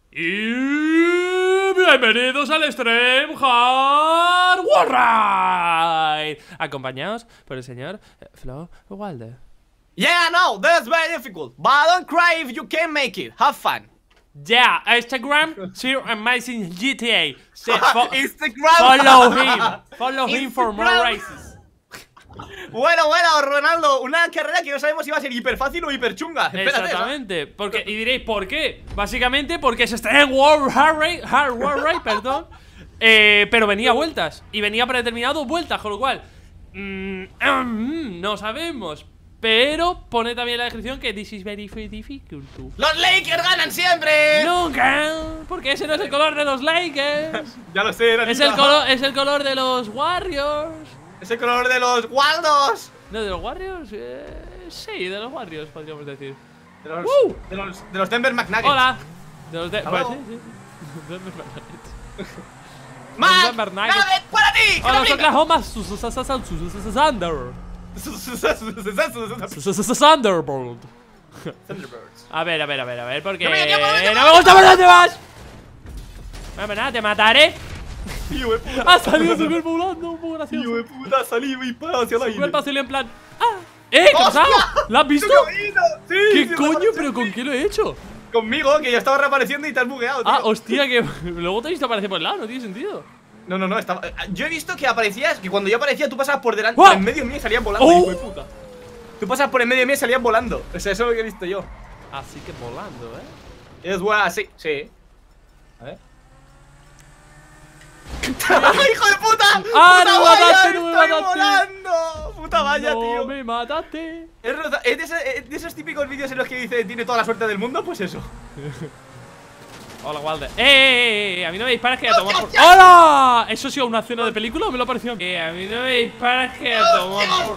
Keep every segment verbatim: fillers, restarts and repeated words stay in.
Y bienvenidos al Extreme Hard Warride, acompañados por el señor Flo Walde. Yeah, no, that's very difficult, but don't cry if you can't make it. Have fun. Yeah, Instagram, Sir Amazing G T A. Fo Instagram. Follow him. Follow him for more races. Bueno, bueno, Ronaldo, una carrera que no sabemos si va a ser hiper fácil o hiper chunga. Espérate, exactamente, porque, y diréis, ¿por qué? Básicamente porque se está en World Hard Rate, Hard World Rate, perdón. eh, Pero venía a vueltas, y venía predeterminado vueltas, con lo cual mmm, mm, no sabemos. Pero pone también en la descripción que this is very, very difficult. ¡Los Lakers ganan siempre! Nunca, porque ese no es el color de los Lakers. Ya lo sé, es el, color, es el color de los Warriors. Es el color de los Waldos. No, de los Warriors, eh, sí, de los Warriors podríamos decir. De los, uh. de los, de los Denver McNuggets. Hola. De los de pues, sí, sí. Denver McNuggets. ¡Mac! ¡Nugget para ti! ¡Hola, los Oklahoma Thunder! Thunderbolt. A ver, a ver, a ver, a ver, porque no me gusta por dónde vas. Bueno, nada, te mataré. Hijo de puta. Ha salido su cuerpo volando, un poco gracioso. Hijo de puta, ha salido y parado hacia el aire. Su cuerpo ha salido en plan. ¡Ah! ¡Eh! ¿Qué ha pasado? ¿Lo has visto? Sí, ¿Qué sí, coño? ¿Pero con qué lo he hecho? Conmigo, que yo estaba reapareciendo y te has bugueado, tío. Ah, hostia, que luego te he visto aparecer por el lado, no tiene sentido. No, no, no, estaba. Yo he visto que aparecías, que cuando yo aparecía tú pasabas por delante, ¡Oh! por en medio mío y salían volando, ¡Oh! hijo de puta. Tú pasabas por en medio mío y salían volando. O sea, eso es lo que he visto yo. Así que volando, ¿eh? Es buena, sí, sí. A ver. ¡Hijo de puta! ¡Ah, ¡Puta no me valla! mataste, no me ¡Estoy mataste! volando! ¡Puta valla, no tío! No me mataste. Es, es de, esos, es de esos típicos vídeos en los que dice tiene toda la suerte del mundo, pues eso. Hola, Walde. ¡Eh, eh, eh! A mí no me disparas que a tomar por... ¡Hola! ¿Eso ha sido una escena de película o me lo pareció? Eh, a mí no me disparas que a tomar por...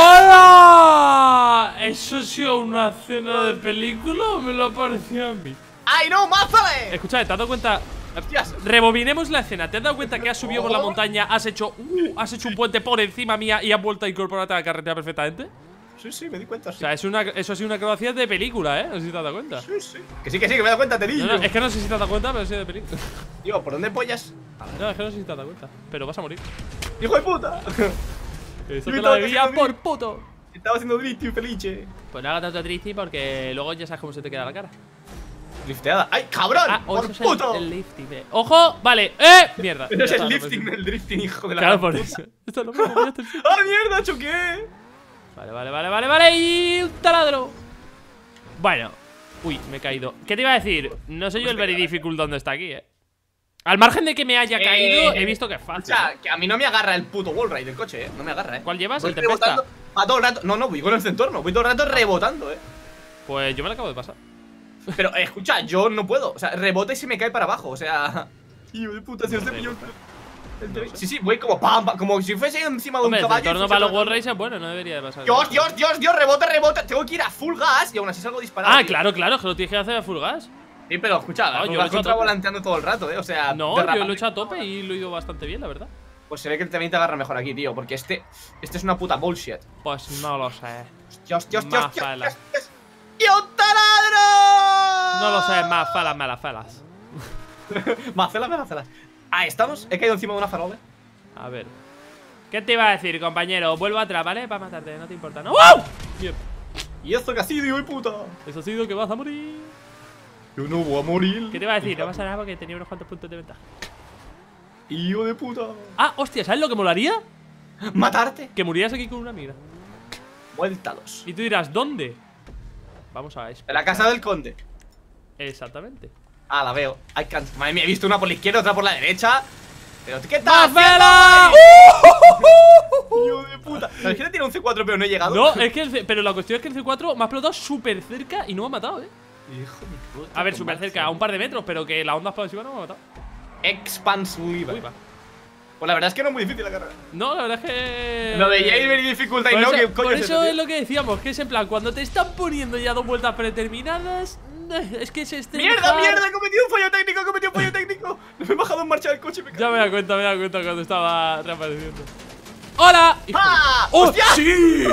¡Hola! ¿Eso ha sido una escena de película o me lo pareció a mí? ¡Ay, no! ¡Mázale! Escucha, ¿te has dado cuenta? Hostias. Rebobinemos la escena. ¿Te has dado cuenta que has subido por la montaña, has hecho uh, has hecho un puente por encima mía y has vuelto a incorporarte a la carretera perfectamente? Sí, sí, me di cuenta, sí. O sea, es una, eso ha sido una acrobacia de película, ¿eh? No sé si te has dado cuenta. Sí, sí. Que sí, que sí, que me he dado cuenta, te digo. No, no, es que no sé si te has dado cuenta, pero ha sido de película. Digo, ¿por dónde pollas? No, es que no sé si te has dado cuenta, pero vas a morir. ¡Hijo de puta! Eso te lo debía por puto. Estaba haciendo triste y felice. Pues no hagas tanto triste porque luego ya sabes cómo se te queda la cara. Drifteada. ¡Ay, cabrón! Ah, ¡Por eso puto! es el, el lifting, eh. ¡Ojo! Vale, ¡eh! Mierda. Pero es Ya el está, lifting, no el drifting, hijo de la Claro, gran por puta. eso. Esto es lo mismo, ya está el ¡Ah, mierda! ¡Choqué! Vale, vale, vale, vale, vale. Y un taladro. Bueno. Uy, me he caído. ¿Qué te iba a decir? No sé yo el very difficult dónde está aquí, eh. Al margen de que me haya caído, eh, he visto que es fácil. O sea, ¿eh? que a mí no me agarra el puto wallride del coche, eh. No me agarra, eh. ¿Cuál llevas? Voy ¿El Tempesta? rebotando a todo el rato. No, no, voy con el entorno. Voy todo el rato rebotando, eh. Pues yo me lo acabo de pasar. Pero, eh, escucha, yo no puedo. O sea, rebota y se me cae para abajo. O sea. Hijo de puta, si no se pilló el... Sí, sí, voy como pam, pam, como si fuese encima de un Hombre, el caballo. entorno para los World Race es bueno, no debería de pasar. Dios, Dios, Dios, Dios, rebota, rebota. Tengo que ir a full gas y aún así salgo disparado. Ah, tío. claro, claro, que lo tienes que hacer a full gas. Sí, pero escucha, No, no, yo lo he hecho a tope. volanteando todo el rato, eh. O sea, No, derrapando. yo lo he hecho a tope y lo he ido bastante bien, la verdad. Pues se ve que también te agarra mejor aquí, tío. Porque este, este es una puta bullshit. Pues no lo sé. Dios, Dios, Dios, Más Dios, falas. Dios, Dios. ¡Y un taladro! No lo sé, más falas, malas falas. Macelas, macelas. Ah, ¿estamos? He caído encima de una farola. A ver. ¿Qué te iba a decir, compañero? Vuelvo atrás, ¿vale? Para matarte, no te importa, ¿no? ¡Wow! Bien. ¿Y esto que ha sido, hijo de puta? Eso ha sido que vas a morir. Yo no voy a morir. ¿Qué te iba a decir? No pasa nada porque tenía unos cuantos puntos de ventaja. Hijo de puta. Ah, hostia, ¿sabes lo que molaría? ¿Matarte? Que murieras aquí con una amiga. Vuelta dos. Y tú dirás, ¿dónde? Vamos a eso. En la casa del conde. Exactamente. Ah, la veo. Ay, can... Madre mía, he visto una por la izquierda, otra por la derecha. Pero, ¿qué ¡Más tal? vela! Hijo de puta. ¿Sabes que tiene un C cuatro pero no he llegado? No, es que el C... Pero la cuestión es que el C cuatro me ha explotado súper cerca y no me ha matado, ¿eh? Hijo de puta. A ver, súper cerca, a un par de metros, pero que la onda expansiva no me ha matado. Expansiva. Uy, va. Pues la verdad es que no es muy difícil la carrera. No, la verdad es que... Lo de Jail Very Difficult I Por know, eso, ¿qué coño por es eso eso, es tío? lo que decíamos, que es en plan, cuando te están poniendo ya dos vueltas predeterminadas, es que se estén... ¡Mierda, mierda! He cometido un fallo técnico, he cometido un fallo técnico. Me he bajado en marcha del coche y me he Ya me da cuenta, me da cuenta cuando estaba reapareciendo. ¡Hola! ¡Ah! ¡Oh, ¡Hostia! sí!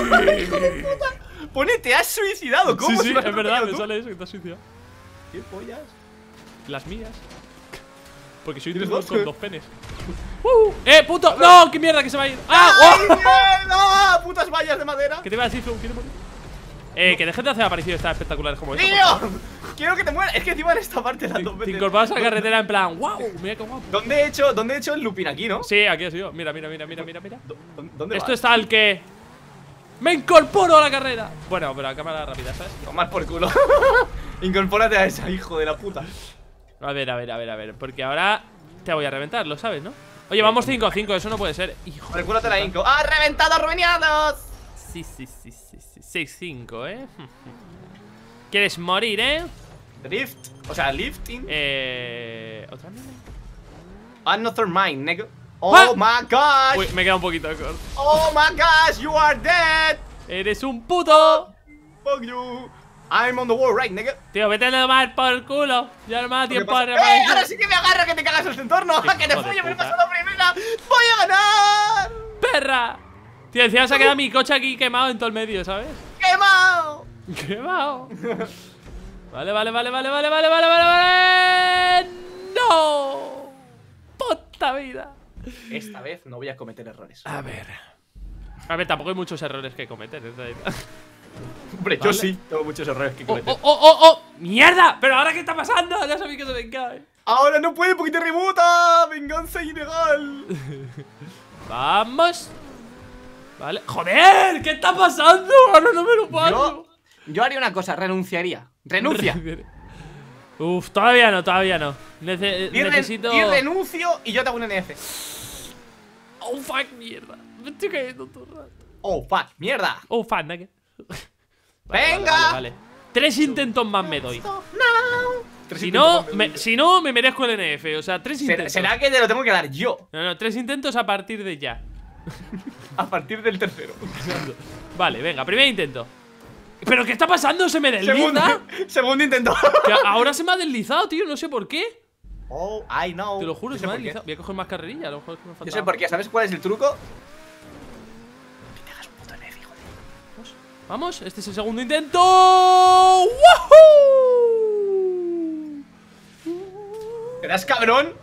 Pone, te has suicidado. ¿Cómo Sí, si sí, me has es verdad, atropellado me tú? sale eso, que te has suicidado. ¿Qué pollas? Las mías. Porque soy un ¿Tienes tiburón dos? con dos penes. Uh, ¡Eh, puto! ¡No! ¡Qué mierda que se va a ir! ¡Ah! ¡Ay, ¡Oh! mierda! ¡Putas vallas de madera! ¿Qué te iba a decir, Flow? ¿Quieres morir? Eh, que dejes de hacer apariciones tan espectaculares como esta. ¡Tío! Quiero que te mueras. Es que encima en esta parte las dos Te veces. incorporas a la carretera en plan, wow, mira qué guapo. ¿Dónde he hecho, dónde he hecho el looping aquí, no? Sí, aquí ha sido. Mira, mira, mira, mira, mira, mira. ¿Dó- ¿Dónde Esto vas? es tal que me incorporo a la carrera. Bueno, pero a cámara rápida, ¿sabes? Tomar por culo. Incorpórate a esa, hijo de la puta. A ver, a ver, a ver, a ver. Porque ahora te voy a reventar, lo sabes, ¿no? Oye, vamos cinco a cinco, eso no puede ser. Hijo. Por el culo te la inco. ¡Ah, reventado, reveniados! Sí, sí, sí, sí, sí. seis cinco, ¿eh? ¿Quieres morir, eh? Drift. O sea, lifting. Eh. ¿Otra vez? Another mine, nigga. Oh Ah. my gosh. Uy, me queda un poquito corto. Oh my gosh, you are dead. ¡Eres un puto! Fuck you. I'm on the wall right, nigga. Tío, vete a tomar por culo. Ya no me da ¿Qué tiempo pasa? a ¡Eh! reaparecer. Ahora sí que me agarra que te cagas el entorno. Qué ¡Que te hijo de follo! ¡Me lo puta. paso la primera! ¡Voy a ganar! ¡Perra! Tío, encima se ha quedado mi coche aquí quemado en todo el medio, ¿sabes? ¡Quemado! ¡Quemado! Vale, vale, vale, vale, vale, vale, vale, vale, vale. ¡No! ¡Puta vida! Esta vez no voy a cometer errores. A ver. A ver, tampoco hay muchos errores que cometer, en realidad. Hombre, Vale. yo sí tengo muchos errores que ¡Oh, cometer. oh, oh, oh, oh! ¡Mierda! ¿Pero ahora qué está pasando? Ya sabéis que se me cae. Ahora no puede porque te rebota. Venganza ilegal. Vamos. Vale. ¡Joder! ¿Qué está pasando? Ahora no me lo paso. Yo, yo haría una cosa, renunciaría. Renuncia. Uf, todavía no, todavía no. Nece Y, re- necesito. y renuncio y yo te hago un N F. Oh, fuck, mierda. Me estoy cayendo todo el rato. Oh, fuck, mierda. Oh, fuck, ¿no? Venga. Vale, vale, vale. Tres intentos más me doy. No. Tres Si intentos no, más me, me- si no, me merezco el N F. O sea, tres ¿Será, intentos. será que te lo tengo que dar yo No, no, tres intentos a partir de ya. a partir del tercero? Vale, venga, primer intento. ¿Pero qué está pasando? ¿Se me desliza? Segundo, segundo intento. Que ahora se me ha deslizado, tío, no sé por qué. Oh, I know. Te lo juro, Yo se sé me ha por qué. deslizado. Voy a coger más carrerilla, a lo mejor es que me falta. Yo sé por qué. ¿Sabes cuál es el truco? Que te hagas un puto N F, hijo de... Vamos, este es el segundo intento. ¡Woohoo! ¿Eras cabrón?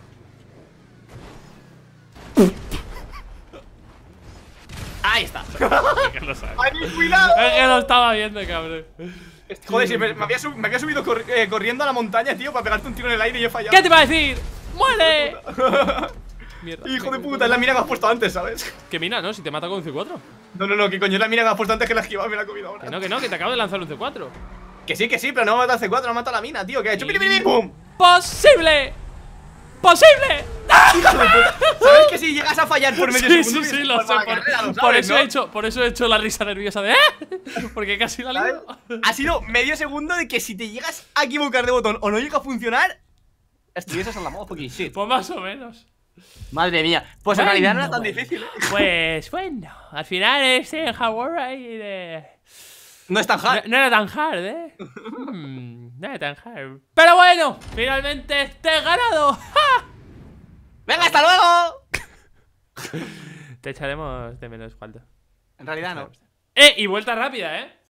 Ahí está. Que lo sabe. ¡Ay, cuidado! Es que lo estaba viendo, cabrón. Joder, si me, me había, sub- me había subido corri- eh, corriendo a la montaña, tío, para pegarte un tiro en el aire y he fallado. ¿Qué te iba a decir? ¡Muere! Mierda. Hijo de puta, es la mira que me has puesto antes, ¿sabes? ¿Qué mina, no? Si te mata con un C cuatro. No, no, no, que coño, es la mira que me has puesto antes que la esquivaba y me la he comido ahora. Que no, que no, que te acabo de lanzar un C cuatro. Que sí, que sí, pero no me ha matado el C cuatro, me ha matado la mina, tío. ¿Qué ha hecho? ¡Pim, pim, pim, pum! ¡Posible! ¡Posible! Hijo de puta. ¿Sabes que si llegas a fallar por medio Sí, segundo? sí, sí, vienes lo por sé. la Por, carrera, lo por sabes, eso ¿no? he hecho, por eso he hecho la risa nerviosa de ¿eh? Porque casi la ¿Sabes? lío. Ha sido medio segundo de que si te llegas a equivocar de botón o no llega a funcionar, estuvieses en la motherfucking shit. Pues más o menos. Madre mía. Pues Bueno, en realidad no era tan bueno. difícil, ¿eh? Pues bueno, al final este Hawaii de... No es tan No, hard. no era tan hard, ¿eh? Hmm, no era tan hard. Pero bueno, finalmente te he ganado. ¡Ja! ¡Venga, hasta luego! Te echaremos de menos, cuánto. En realidad no. Eh, y vuelta rápida, ¿eh?